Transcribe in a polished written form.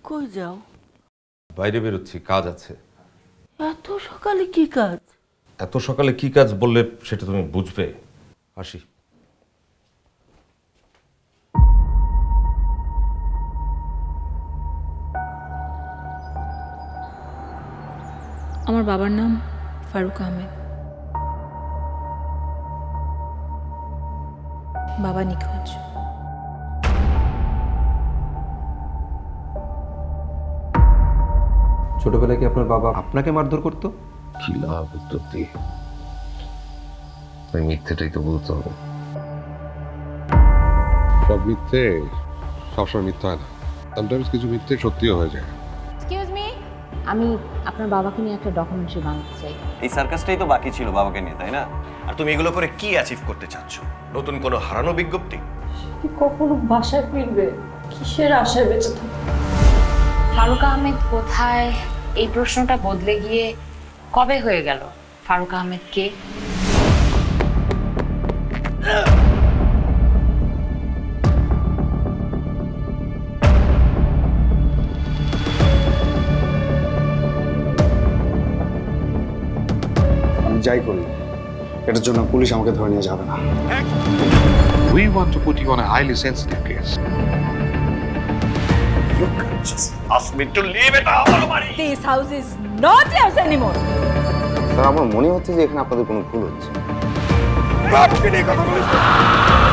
কই যাও? বাইরে বেরোচ্ছি, কাজ আছে। এত সকালে কি কাজ? এত সকালে কি কাজ বললে সেটা তুমি বুঝবে। আসি। আমার বাবার নাম ফারুক আহমেদ। বাবা নিখোঁজ। ছোটবেলায় কি আপনার বাবা আপনাকে মারধর করতো? কি লাভ উত্তর দিয়ে? তাই মিথ্যেটাই তো বলতে হবে। সব মিথ্যে সবসময় মিথ্যা হয় না, সামটাইমস কিছু মিথ্যে সত্যিও হয়ে যায়। এক্সকিউজ মি, আমি আপনার বাবাকে নিয়ে একটা ডকুমেন্টারি বানাতে চাই। এই সার্কাসটাই তো বাকি ছিল বাবাকে নিয়ে, তাই না? আর তুমি এগুলো করে কি অ্যাচিভ করতে চাচ্ছ? নতুন কোনো হারানো বিজ্ঞপ্তি? কখনো বাসায় ফিরবে? কিসের আশায় বেঁচে থাকবে? ফারুক আহমেদ কোথায়, এই প্রশ্নটা বদলে গিয়ে কবে হয়ে গেল ফারুক আহমেদ কে? আমি যাই করি, এটার জন্য পুলিশ আমাকে ধরে নিয়ে যাবে না। We want to put you on a highly sensitive case. You can't just ask me to leave it all. This house is not yours anymore. Sir, আমার মনে হচ্ছে যে এখানে আপনাদের কোনো ভুল হচ্ছে। বাপকে নিয়ে কথা বলিস।